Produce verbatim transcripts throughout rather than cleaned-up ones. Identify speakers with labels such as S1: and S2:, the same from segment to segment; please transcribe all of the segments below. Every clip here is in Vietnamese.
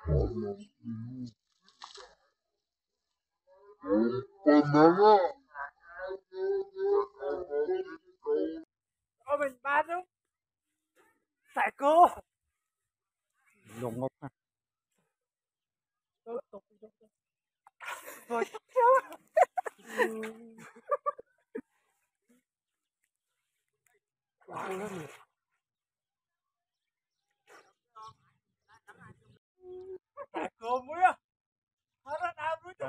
S1: Ô mình ba đúng tại cô lồng ngọc ha rồi tại cô muối á hết nó đau muối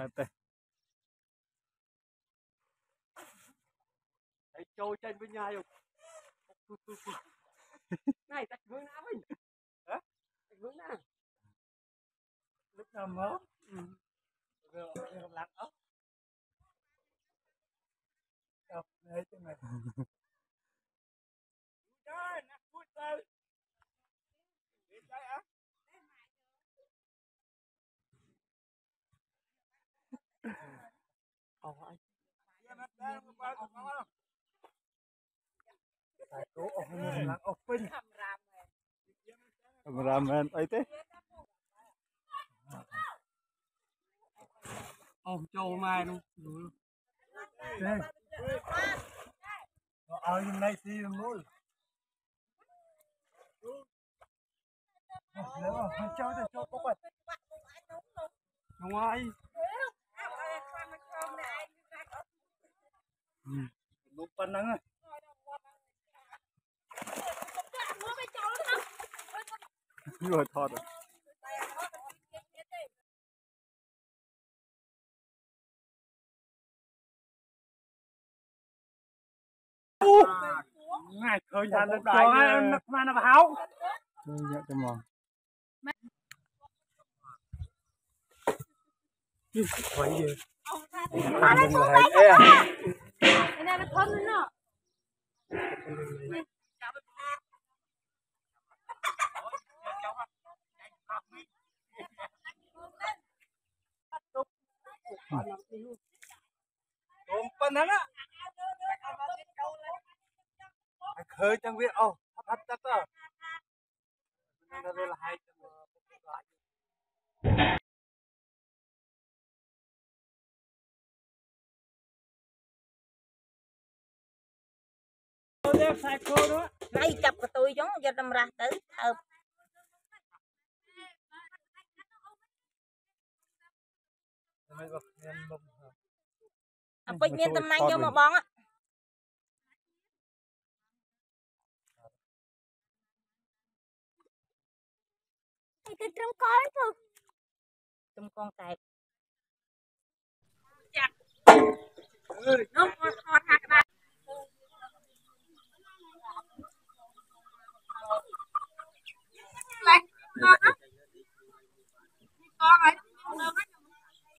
S1: thấy trôi trên bên nhà rồi này tạch vương nào ấy hả tạch vương nào lúc nào mớm rồi không làm ốc đâu đấy cho mày trời nát vui tơi đi chơi á ồ anh tại cố ốc mình làm ốc pin ramen ấy thế ôm trâu mai luôn đây ở trong đây thì mua nếu mà không trâu thì trâu có quật đúng rồi lúc pan nắng rồi rồi thọt rồi ngày thời gian được đại mà nó báo nhận cho mòn quậy gì mà nó thốn đấy cái này nó thốn nữa tôm pan nắng á khơi chẳng biết ô hấp tắt à nên là là hai
S2: này chập của tôi giống cho đâm ra tới hợp bịch miên tầm này vô mà bón á cái trống con thôi trống con tẹp nó con con hai cái